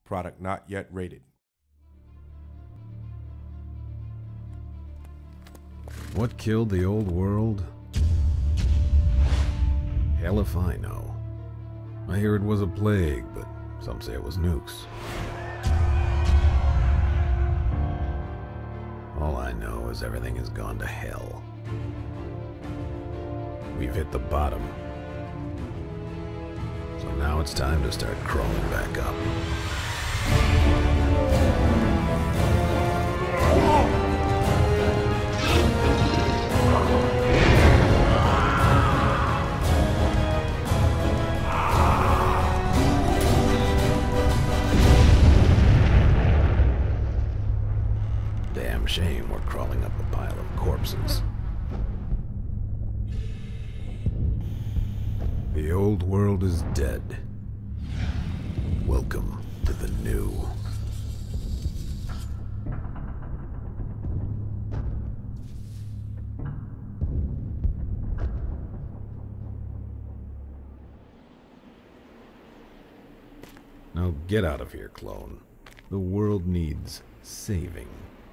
Product not yet rated. What killed the old world? Hell if I know. I hear it was a plague, but some say it was nukes. All I know is everything has gone to hell. We've hit the bottom. So now it's time to start crawling back up. Damn shame we're crawling up a pile of corpses. The old world is dead. Welcome to the new. Now get out of here, clone. The world needs saving.